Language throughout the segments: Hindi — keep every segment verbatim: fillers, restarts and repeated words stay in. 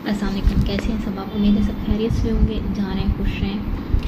अस्सलाम वालेकुम, कैसे हैं सब आप? उम्मीद है सब खैरियत से होंगे, जहाँ रहें खुश रहें।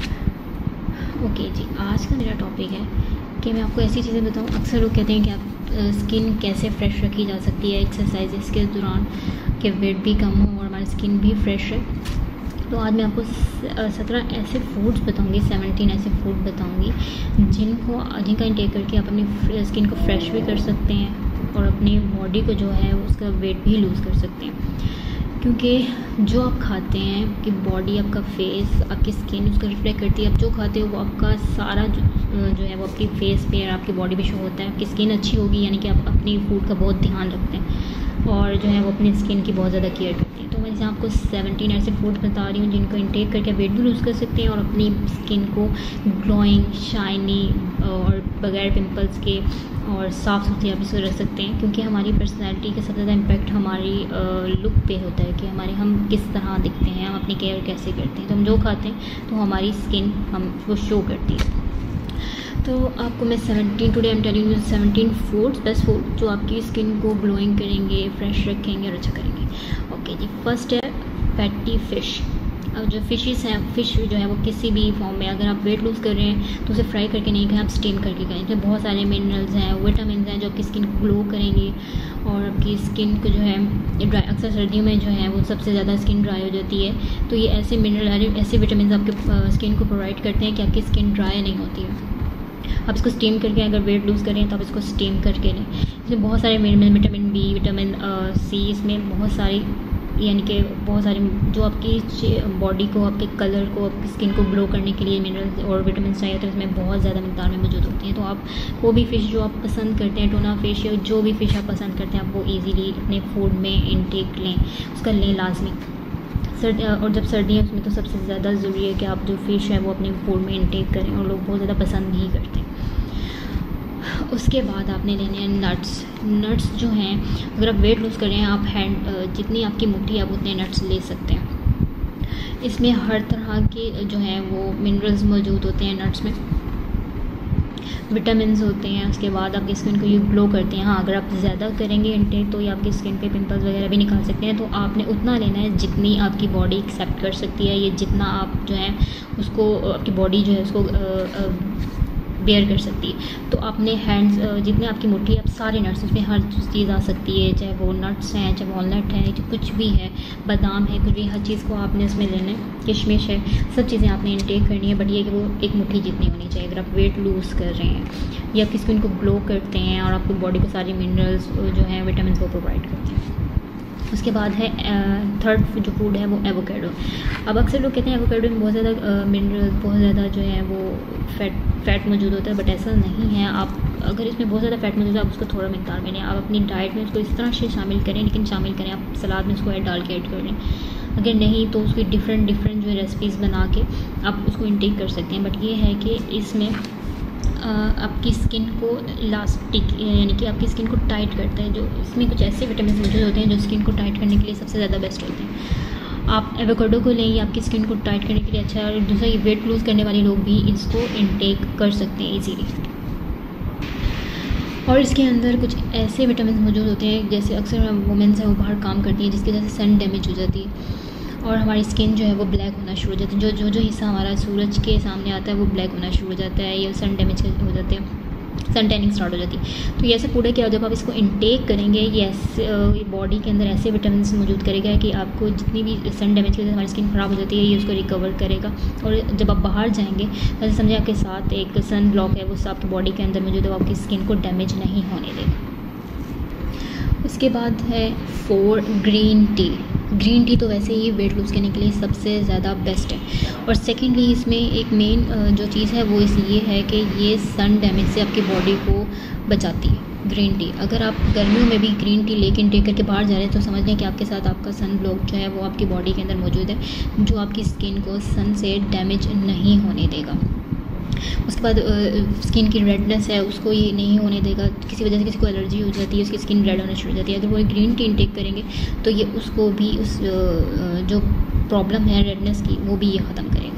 ओके जी, आज का मेरा टॉपिक है कि मैं आपको ऐसी चीज़ें बताऊं। अक्सर लोग कहते हैं कि आप स्किन कैसे फ्रेश रखी जा सकती है एक्सरसाइजेस के दौरान, कि वेट भी कम हो और हमारी स्किन भी फ्रेश है। तो आज मैं आपको सत्रह ऐसे फूड्स बताऊंगी, सेवनटीन ऐसे फूड बताऊंगी जिनको जिनका इंटेक करके आप अपनी स्किन को फ्रेश भी कर सकते हैं और अपनी बॉडी को जो है उसका वेट भी लूज़ कर सकते हैं। क्योंकि जो आप खाते हैं कि बॉडी, आपका फेस, आपकी स्किन उसको रिफ्लेक्ट करती है। आप जो खाते हो वो आपका सारा जो, जो है वो आपकी फेस पे और आपकी बॉडी पे शो होता है। आपकी स्किन अच्छी होगी यानी कि आप अपनी फूड का बहुत ध्यान रखते हैं और जो है वो अपनी स्किन की बहुत ज़्यादा केयर करते हैं। तो मैं जैसे आपको सेवनटीन ऐसे फूड बता रही हूँ जिनको इंटेक करके वेट भी लूज़ कर सकते हैं और अपनी स्किन को ग्लोइंग, शाइनी और बगैर पिंपल्स के और साफ़ सुथरी आप इसको रख सकते हैं। क्योंकि हमारी पर्सनैलिटी का सबसे ज़्यादा इम्पैक्ट हमारी लुक पे होता है कि हमारे हम किस तरह दिखते हैं, हम अपनी केयर कैसे करते हैं। तो हम जो खाते हैं तो हमारी स्किन हम वो शो करती है। तो आपको मैं seventeen today I am telling you seventeen foods, best food जो आपकी स्किन को ग्लोइंग करेंगे, फ्रेश रखेंगे और अच्छा करेंगे। ओके जी, फर्स्ट है फैटी फ़िश। अब जो फ़िशेस हैं, फ़िश जो है वो किसी भी फॉर्म में, अगर आप वेट लूज़ कर रहे हैं तो उसे फ्राई करके नहीं खाएं, आप स्टीम करके खाएं। इसमें बहुत सारे मिनरल्स हैं, विटामिन हैं जो आपकी स्किन को ग्लो करेंगे और आपकी स्किन को जो है ड्राई, अक्सर सर्दियों में जो है वो सबसे ज़्यादा स्किन ड्राई हो जाती है। तो ये ऐसे मिनरल, ऐसे विटामिन आपके स्किन को प्रोवाइड करते हैं कि आपकी स्किन ड्राई नहीं होती है। आप इसको स्टीम करके अगर वेट लूज़ करें तो आप इसको स्टीम करके लें। इसमें बहुत सारे विटामिन बी, विटामिन सी, इसमें बहुत सारी यानी कि बहुत सारी जो आपकी बॉडी को, आपके कलर को, आपकी स्किन को ग्लो करने के लिए मिनरल्स और विटामिन चाहिए तो इसमें बहुत ज़्यादा मिकदार में मौजूद होती हैं। तो आप वो भी फ़िश जो आप पसंद करते हैं, टूना फ़िश या जो भी फ़िश आप पसंद करते हैं, आप वो ईज़िली अपने फूड में इंटेक लें, उसका लें लाजमी। सर्दी और जब सर्दी है उसमें तो सबसे ज़्यादा ज़रूरी है कि आप जो फ़िश है वो अपने फूड में इंटेक करें और लोग बहुत ज़्यादा पसंद भी करते हैं। उसके बाद आपने लेने हैं नट्स। नट्स जो हैं, अगर आप वेट लूज़ कर रहे हैं, आप हैंड जितनी आपकी मुट्ठी है आप उतने नट्स ले सकते हैं। इसमें हर तरह के जो हैं वो मिनरल्स मौजूद होते हैं नट्स में, विटामिन्स होते हैं। उसके बाद आपकी स्किन को ये ग्लो करते हैं। हाँ, अगर आप ज़्यादा करेंगे इंटेक तो ये आपकी स्किन पे पिंपल्स वगैरह भी निकाल सकते हैं। तो आपने उतना लेना है जितनी आपकी बॉडी एक्सेप्ट कर सकती है, ये जितना आप जो है उसको, आपकी बॉडी जो है उसको आ, आ, बेयर कर सकती है। तो आपने हैंड्स जितने आपकी मुट्ठी, आप सारे नट्स, उसमें हर चीज़ आ सकती है, चाहे वो नट्स हैं, चाहे वॉलनट है, चाहे कुछ भी है, बादाम है, कुछ भी, हर चीज़ को आपने उसमें लेना है। किशमिश है, सब चीज़ें आपने इंटेक करनी है। बट ये कि वो एक मुट्ठी जितनी होनी चाहिए अगर आप वेट लूज़ कर रहे हैं या आपकी स्किन को ग्लो करते हैं और आपकी बॉडी को सारी मिनरल्स जो हैं, विटामिन वो प्रोवाइड करते हैं। उसके बाद है थर्ड जो फूड है वो एवोकाडो। अब अक्सर लोग कहते हैं एवोकाडो में बहुत ज़्यादा मिनरल, बहुत ज़्यादा जो है वो फैट फैट मौजूद होता है, बट ऐसा नहीं है। आप अगर इसमें बहुत ज़्यादा फैट मौजूद है, आप उसको थोड़ा मिकदार में लें। आप अपनी डाइट में उसको इस तरह से शामिल करें, लेकिन शामिल करें आप सलाद में उसको ऐड डाल के ऐड कर लें। अगर नहीं तो उसकी डिफरेंट डिफरेंट जो है रेसिपीज़ बना के आप उसको इंटेक कर सकते हैं। बट ये है कि इसमें आपकी स्किन को इलास्टिक यानी कि आपकी स्किन को टाइट करता है। जो इसमें कुछ ऐसे विटामिन मौजूद होते हैं जो स्किन को टाइट करने के लिए सबसे ज़्यादा बेस्ट होते हैं। आप एवोकाडो को लें, ये आपकी स्किन को टाइट करने के लिए अच्छा है। और दूसरा, ये वेट लूज़ करने वाले लोग भी इसको इंटेक कर सकते हैं ईजीली। और इसके अंदर कुछ ऐसे विटामिन मौजूद होते हैं, जैसे अक्सर वुमेंस हैं वो बाहर काम करती हैं जिसकी वजह से सन डैमेज हो जाती है और हमारी स्किन जो है वो ब्लैक होना शुरू हो जाती है। जो जो जो हिस्सा हमारा सूरज के सामने आता है वो ब्लैक होना शुरू हो जाता है, या सन डैमेज हो जाते हैं, सन टैनिंग स्टार्ट हो जाती है। तो ये ऐसे फूड है कि जब आप इसको इंटेक करेंगे, ये ऐसे ये बॉडी के अंदर ऐसे विटामिन मौजूद करेगा कि आपको जितनी भी सन डैमेज की वजह से हमारी स्किन ख़राब हो जाती है, ये उसको रिकवर करेगा। और जब आप बाहर जाएंगे, जैसे समझे आपके साथ एक सन ब्लॉक है, वो आपकी बॉडी के अंदर मौजूद है, वो आपकी स्किन को डैमेज नहीं होने देगा। उसके बाद है four green tea. Green tea तो वैसे ही वेट लूज़ करने के लिए सबसे ज़्यादा बेस्ट है। और सेकेंडली इसमें एक मेन जो चीज़ है वो इस ये है कि ये सन डैमेज से आपकी बॉडी को बचाती है। ग्रीन टी, अगर आप गर्मियों में भी ग्रीन टी लेके इंटेक करके बाहर जा रहे हैं तो समझ लें कि आपके साथ आपका सन ब्लॉक जो है वो आपकी बॉडी के अंदर मौजूद है, जो आपकी स्किन को सन से डैमेज नहीं होने देगा। उसके बाद स्किन की रेडनेस है उसको ये नहीं होने देगा। किसी वजह से किसी को एलर्जी हो जाती है, उसकी स्किन रेड होना शुरू हो जाती है, अगर वो ग्रीन टी इंटेक करेंगे तो ये उसको भी, उस जो प्रॉब्लम है रेडनेस की, वो भी ये ख़त्म करेगा।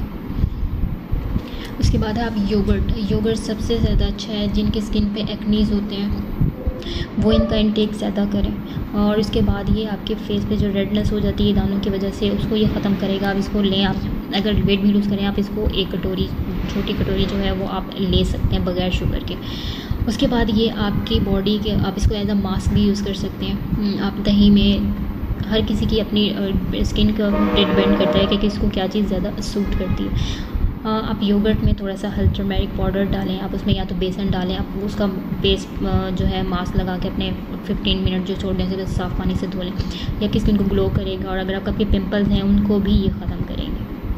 उसके बाद है आप योगर्ट। योगर्ट सबसे ज़्यादा अच्छा है जिनके स्किन पे एक्नीज़ होते हैं, वो इनका इंटेक ज़्यादा करें। और इसके बाद ये आपके फेस पे जो रेडनेस हो जाती है दानों की वजह से, उसको ये ख़त्म करेगा। आप इसको लें, आप अगर वेट भी लूज़ करें आप इसको एक कटोरी, छोटी कटोरी जो है वो आप ले सकते हैं बगैर शुगर के। उसके बाद ये आपकी बॉडी के, आप इसको एज अ मास्क भी यूज़ कर सकते हैं। आप दही में, हर किसी की अपनी स्किन का डिपेंड करता है कि किसको क्या चीज़ ज़्यादा सूट करती है। आप योगर्ट में थोड़ा सा हल्दी टर्मेरिक पाउडर डालें, आप उसमें या तो बेसन डालें, आप उसका बेस जो है मास्क लगा के अपने फिफ्टीन मिनट जो छोड़ दें, तो साफ़ पानी से धो लें। या आपकी स्किन को ग्लो करेगा और अगर आपके पिंपल्स हैं उनको भी ये ख़त्म करेंगे।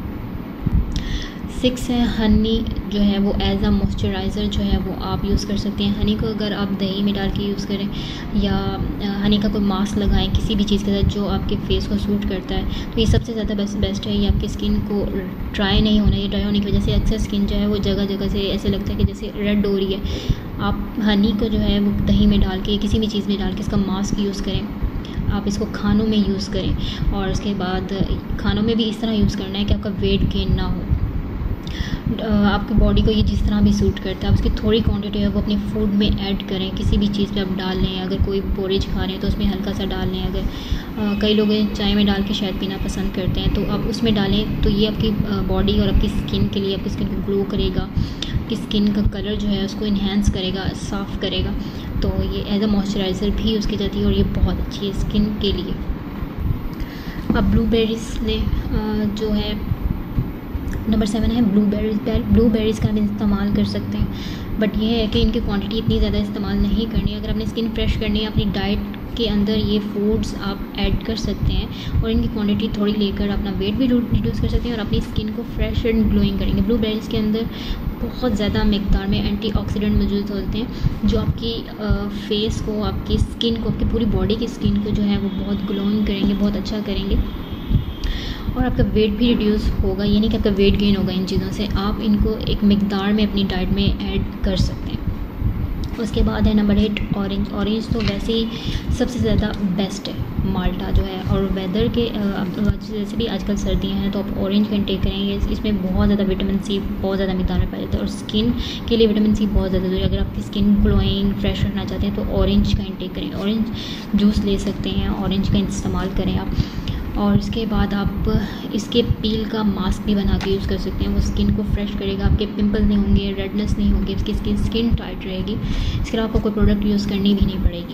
सिक्स है हनी, जो है वो एज अ मॉइस्चराइज़र जो है वो आप यूज़ कर सकते हैं। हनी को अगर आप दही में डाल के यूज़ करें या हनी का कोई मास्क लगाएं किसी भी चीज़ के साथ जो आपके फेस को सूट करता है, तो ये सबसे ज़्यादा बेस्ट बेस्ट है। ये आपकी स्किन को ड्राई नहीं होना, ये ड्राई होने की वजह से अक्सर स्किन जो है वो जगह जगह से ऐसे लगता है कि जैसे रेड हो रही है। आप हनी को जो है वो दही में डाल के, किसी भी चीज़ में डाल के इसका मास्क यूज़ करें। आप इसको खानों में यूज़ करें और उसके बाद खानों में भी इस तरह यूज़ करना है कि आपका वेट गेन ना हो। आपकी बॉडी को ये जिस तरह भी सूट करता है, आप उसकी थोड़ी क्वांटिटी है वो अपने फूड में ऐड करें। किसी भी चीज़ पे आप डाल लें, अगर कोई पोरेज खा रहे हैं तो उसमें हल्का सा डाल लें। अगर आ, कई लोग चाय में डाल के शायद पीना पसंद करते हैं, तो आप उसमें डालें। तो ये आपकी बॉडी और आपकी स्किन के लिए, आपकी स्किन को ग्लो करेगा, आपकी स्किन का कलर जो है उसको इन्हेंस करेगा, साफ़ करेगा। तो ये एज अ मॉइस्चराइज़र भी यूज़ की जाती है और ये बहुत अच्छी है स्किन के लिए। अब ब्लूबेरीज लें, जो है नंबर सेवन है ब्लूबेरीज। ब्लूबेरीज़ का भी इस्तेमाल कर सकते हैं, बट ये है कि इनकी क्वांटिटी इतनी ज़्यादा इस्तेमाल नहीं करनी। अगर आपने स्किन फ्रेश करनी है, अपनी डाइट के अंदर ये फूड्स आप ऐड कर सकते हैं और इनकी क्वांटिटी थोड़ी लेकर अपना वेट भी रिड्यूस कर सकते हैं और अपनी स्किन को फ्रेश एंड ग्लोइंग करेंगे। ब्लूबेरीज़ के अंदर बहुत ज़्यादा मिकदार में एंटीऑक्सीडेंट मौजूद होते हैं जो आपकी फेस को, आपकी स्किन को, आपकी पूरी बॉडी की स्किन को जो है वो बहुत ग्लोइंग करेंगे, बहुत अच्छा करेंगे और आपका वेट भी रिड्यूस होगा। ये नहीं कि आपका वेट गेन होगा इन चीज़ों से। आप इनको एक मिकदार में अपनी डाइट में ऐड कर सकते हैं। उसके बाद है नंबर एट ऑरेंज। ऑरेंज तो वैसे ही सबसे ज़्यादा बेस्ट है, माल्टा जो है। और वेदर के जैसे भी आजकल सर्दियां हैं तो आप ऑरेंज का इंटेक करेंगे। इसमें बहुत ज़्यादा विटामिन सी बहुत ज़्यादा मिकदार में पाया जाता है और स्किन के लिए विटामिन सी बहुत ज़्यादा जरूरी है। अगर आपकी स्किन ग्लोइंग फ्रेश रखना चाहते हैं तो ऑरेंज का इंटेक करें। ऑरेंज जूस ले सकते हैं, ऑरेंज का इस्तेमाल करें आप। और इसके बाद आप इसके पील का मास्क भी बना के यूज़ कर सकते हैं। वो स्किन को फ्रेश करेगा, आपके पिंपल नहीं होंगे, रेडनेस नहीं होगी, इसकी स्किन स्किन टाइट रहेगी। इसके अलावा आपको कोई प्रोडक्ट यूज़ करनी भी नहीं पड़ेगी।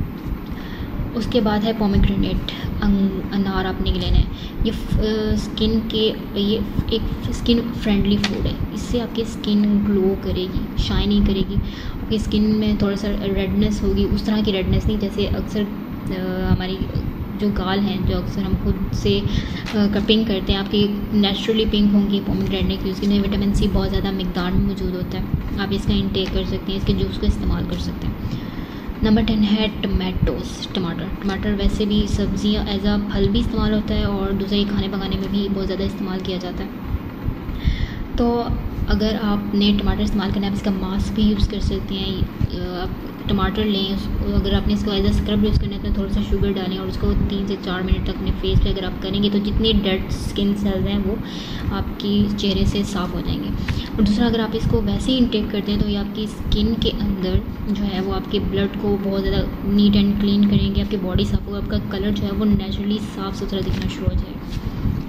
उसके बाद है पोमेग्रेनेट, अनार आपने के लेना है। ये स्किन के ये एक स्किन फ्रेंडली फूड है। इससे आपकी स्किन ग्लो करेगी, शाइनी करेगी। आपकी स्किन में थोड़ा सा रेडनेस होगी, उस तरह की रेडनेस नहीं जैसे अक्सर हमारी जो गाल हैं, जो अक्सर हम खुद से पिंक करते हैं, आपकी नेचुरली पिंक होंगी पोमेग्रेनेट की। उसके विटामिन सी बहुत ज़्यादा मिकदार में मौजूद होता है। आप इसका इंटेक कर सकते हैं, इसके जूस का इस्तेमाल कर सकते हैं। नंबर टेन है टमाटोस, टमाटर। टमाटर वैसे भी सब्जियां एज आ फल भी इस्तेमाल होता है और दूसरे खाने पकाने में भी बहुत ज़्यादा इस्तेमाल किया जाता है। तो अगर आपने टमाटर इस्तेमाल करना है, आप इसका मास्क भी यूज़ कर सकते हैं। आप टमाटर लें, अगर आपने इसको एज अ स्क्रब यूज़ करना है तो थोड़ा सा शुगर डालें और उसको तीन से चार मिनट तक अपने फेस पे अगर आप करेंगे तो जितने डेड स्किन सेल्स हैं वो आपकी चेहरे से साफ़ हो जाएंगे। और दूसरा, अगर आप इसको वैसे ही इंटेक करते हैं तो ये आपकी स्किन के अंदर जो है वो आपके ब्लड को बहुत ज़्यादा नीट एंड क्लीन करेंगे, आपकी बॉडी साफ होगा, आपका कलर जो है वो नेचुरली साफ़ सुथरा दिखना शुरू हो जाएगा।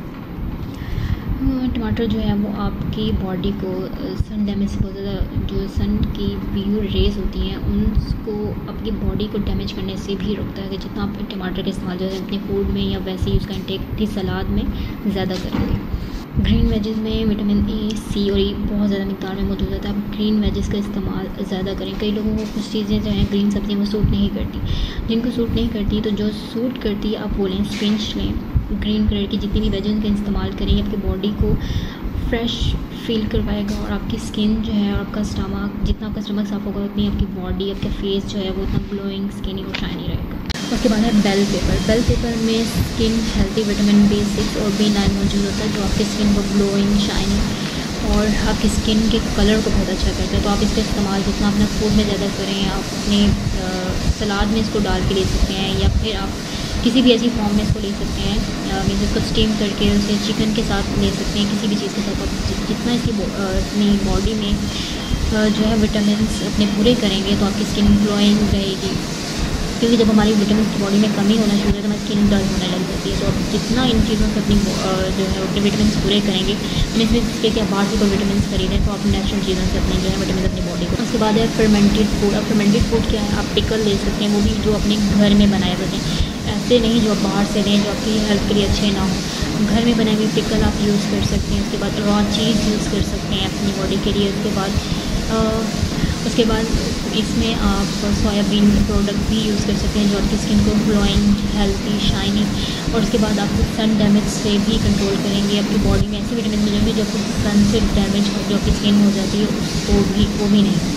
टमाटर जो है वो आपकी बॉडी को सन डैमेज से बहुत ज़्यादा, जो सन की व्यू रेज होती हैं उनको आपकी बॉडी को डैमेज करने से भी रोकता है। कि जितना आप टमाटर का इस्तेमाल जो है अपने फूड में या वैसे ही उसका इंटेक की सलाद में ज़्यादा करेंगे। ग्रीन वेजेस में विटामिन ए, सी और ई बहुत ज़्यादा मिकदार में मौजूद होता है। आप ग्रीन वेजेस का इस्तेमाल ज़्यादा करें। कई लोगों को कुछ चीज़ें जो हैं ग्रीन सब्जियाँ वो सूट नहीं करती, जिनको सूट नहीं करती तो जो सूट करती है आप वो लें, स्पिनच लें। ग्रीन कलर की जितनी भी वेजेस का इस्तेमाल करेंगे आपकी बॉडी को फ्रेश फील करवाएगा और आपकी स्किन जो है और आपका स्टमक, जितना आपका स्टमक साफ होगा उतनी आपकी बॉडी, आपका फेस जो है वो इतना ग्लोइंग स्किनी और शाइनी रहेगा। उसके बाद है बेल पेपर। बेल पेपर में skin healthy vitamin B six और बी नाइन मौजूद होता है जो आपकी स्किन को ग्लोइंग, शाइनी और आपकी स्किन के कलर को बहुत अच्छा करता है। तो आप इसका इस्तेमाल जितना अपने फूड में ज़्यादा करें, आप अपने सलाद में इसको डाल के ले सकते हैं या फिर आप किसी भी ऐसी फॉर्म में इसको ले सकते हैं, मीन्स इसको स्टीम करके उसे चिकन के साथ ले सकते हैं, किसी भी चीज़ के साथ। आप जितना इसकी अपनी बॉडी में जो है विटामिन्स अपने पूरे करेंगे तो आपकी स्किन ग्लोइंग रहेगी, क्योंकि जब हमारी विटामिन की बॉडी में कमी होना शुरू होता है तो हमारी स्किन डल होने लग जाती है। तो आप जितना इन चीज़ों से अपनी जो है अपने विटामिन पूरे करेंगे, इसमें इसके कि आप बाहर से कोई विटामिन खरीदें तो आप नेचुरल चीज़ों से अपने जो है विटामिन अपनी बॉडी को। उसके बाद है फर्मेंटेड फूड। अब फर्मेंटेड फूड क्या है, आप पिकल ले सकते हैं, वो भी जो अपने घर में बनाए हुए हैं, ऐसे नहीं जो आप बाहर से लें जो आपकी हेल्थ के लिए अच्छे ना हो। घर में बनाए हुए पिकल आप यूज़ कर सकते हैं। उसके बाद रॉ चीज़ यूज़ कर सकते हैं अपनी बॉडी के लिए। उसके बाद आ, उसके बाद इसमें आप सोयाबीन प्रोडक्ट भी यूज़ कर सकते हैं जो आपकी स्किन को ग्लोइंग, हेल्थी, शाइनी, और उसके बाद आपको सन डैमेज से भी कंट्रोल करेंगे। आपकी बॉडी में ऐसे विटामिन मिलेंगे जो आपको सन से डैमेज जो आपकी स्किन हो जाती है उसको भी वो भी नहीं।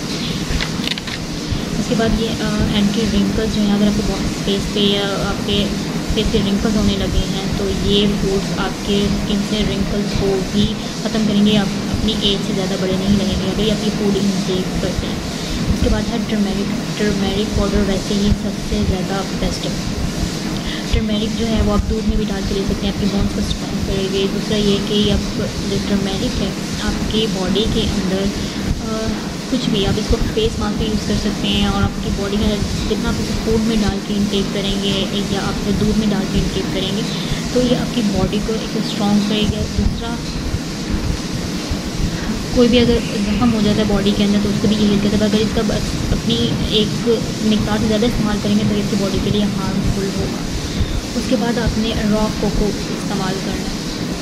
उसके बाद ये एंटी रिंकल्स जो है, अगर आपके फेस पे या आपके फेस पे रिंकल्स होने लगे हैं तो ये फूड्स आपके स्किन से रिंकल्स को भी ख़त्म करेंगे। आप अपनी एज से ज़्यादा बड़े नहीं लगेंगे अगर आप ये फूड इनटेक करते हैं। उसके बाद है टर्मेरिक। टर्मेरिक पाउडर वैसे ही सबसे ज़्यादा बेस्ट है। टर्मेरिक जो है वो आप दूध में भी डाल के ले सकते हैं, आपकी बोन्स को स्ट्रॉन्ग करेगी। दूसरा ये कि आप जो टर्मेरिक है आपकी बॉडी के अंदर आ, कुछ भी आप इसको फेस मास्क भी यूज़ कर सकते हैं, और आपकी बॉडी में जितना आप इसे फूड में डाल के इंटेक करेंगे या आप इसे दूध में डाल के इंटेक करेंगे तो ये आपकी बॉडी को एक स्ट्रॉन्ग करेगा। दूसरा, कोई भी अगर जख्म हो जाता है बॉडी के अंदर तो उसको भी ये हील करता है, अगर इसका अपनी एक मिकदार से ज़्यादा इस्तेमाल करेंगे तो इसकी बॉडी के लिए हार्मफुल होगा। उसके बाद आपने रॉ कोको इस्तेमाल करना है।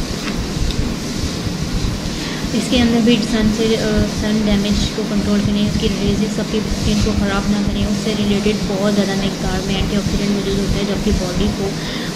इसके अंदर भी सन से सन डैमेज को कंट्रोल करें, इसकी रेजेस आपकी स्किन को ख़राब ना करें। उससे रिलेटेड बहुत ज़्यादा मकदार में एंटीऑक्सीडेंट मौजूद होता है जो आपकी बॉडी को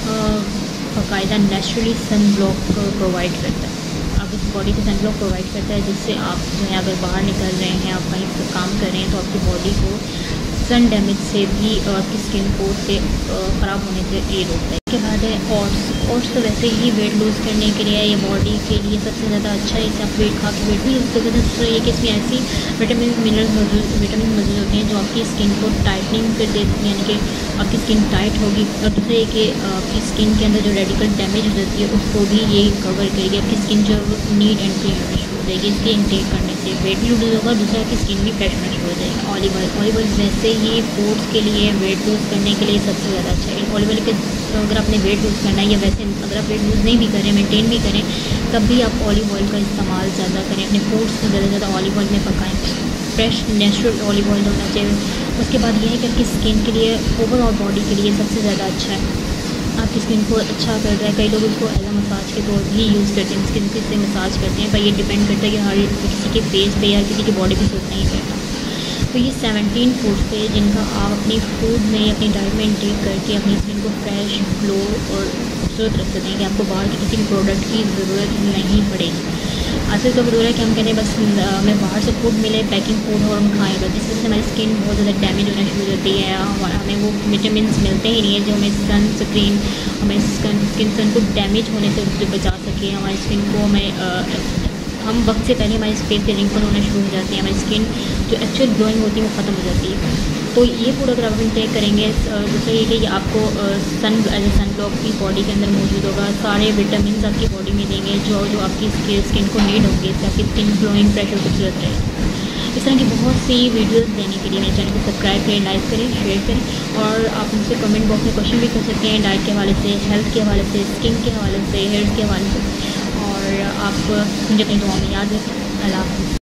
बाकायदा नेचुरली सन ब्लॉक प्रोवाइड करता है। आप इस बॉडी को सन ब्लॉक प्रोवाइड करता है जिससे आप जो है अगर बाहर निकल रहे हैं, आप कहीं पर काम कर रहे हैं तो आपकी बॉडी को सन डैमेज से भी आपकी स्किन को से ख़राब होने से ये रोकता है। इसके बाद है ओट्स। ओट्स तो वैसे ही वेट लूज़ करने के लिए ये बॉडी के लिए सबसे ज़्यादा अच्छा है। इससे आप वेट खा के वेट भी लूज़ कर सकते हैं। दूसरा ये कि इसमें ऐसी विटामिन मिनरल्स मौजूद विटामिन मौजूद होते हैं जो आपकी स्किन को टाइटनिंग कर देती हैं, यानी कि आपकी स्किन टाइट होगी। और दूसरा ये कि आपकी स्किन के अंदर जो रेडिकल डैमेज हो जाती है उसको भी ये कवर करेगी। आपकी स्किन जो नीट एंड क्लीन होनी शुरू हो जाएगी इसके इंटेक करने से। वेट भी लूज़ होगा, दूसरा आपकी स्किन भी फ्रेश होना शुरू हो जाएगी। Olive oil. ऑलिव ऑयल वैसे ही फूड्स के लिए वेट लूज़ करने के लिए सबसे ज़्यादा अच्छा है। ऑलिव ऑयल के अगर आपने वेट लूज़ करना है या वैसे अगर आप वेट लूज़ नहीं भी करें, मेंटेन भी करें, तब भी आप ऑलिव ऑयल का इस्तेमाल ज़्यादा करें। अपने फूड्स को ज़्यादा से ज़्यादा ऑलिव ऑयल में पकाएं। फ्रेश नेचुरल ऑलिव ऑयल होना चाहिए। उसके बाद ये है कि आपकी स्किन के लिए, ओवरऑल बॉडी के लिए सबसे ज़्यादा अच्छा है। आपकी स्किन को अच्छा कर रहा है। कई लोग इसको एज अ मसाज के तौर भी यूज़ करते हैं, स्किन से मसाज करते हैं, पर ये डिपेंड करता है कि हर किसी के फेस पे या किसी की बॉडी पे सूट नहीं करता। तो ये सेवनटीन फूड्स थे जिनका आप अपनी फूड में, अपनी डाइट में इंटेक करके अपनी स्किन को फ्रेश, ग्लो और खूबसूरत रख सकते हैं कि आपको बाहर के किसी भी प्रोडक्ट की ज़रूरत नहीं पड़ेगी। आजकल तो ज़रूर है कि हम कहते हैं बस हमें बाहर से फूड मिले, पैकिंग फूड हो और हम खाएँ, बस जिसकी वजह से हमारी स्किन बहुत ज़्यादा डैमेज होना शुरू हो जाती है। हमें वो विटामिन मिलते ही नहीं है जो हमें सन स्क्रीन हमें स्किन सन को डैमेज होने से बचा सके। हमारी स्किन को हमें हम वक्त से पहले हमारे फेस पे रिंकल होना शुरू हो जाते हैं, हमारी स्किन जो एक्चुअल ग्लोइंग होती है वो ख़त्म हो जाती है। तो ये फूड अगर आप इंटेक करेंगे, दूसरा ये कि आपको sun as a sun block की बॉडी के अंदर मौजूद होगा, सारे विटामिन आपकी बॉडी में देंगे जो जो आपकी स्किन को नीड होंगे, इससे आपकी स्किन ग्लोइंग, फ्रेश और खूबसूरत रहेगी। इस तरह की बहुत सी वीडियोस देने के लिए मेरे चैनल को सब्सक्राइब करें, लाइक करें, शेयर करें, और आप मुझसे कमेंट बॉक्स में क्वेश्चन भी कर सकते हैं डाइट के हवाले से, हेल्थ के हवाले से, स्किन के हवाले से, हेयर के हवाले से, और आप मुझे अपनी दुआ में याद रखें। अल्लाह हाफ़िज़।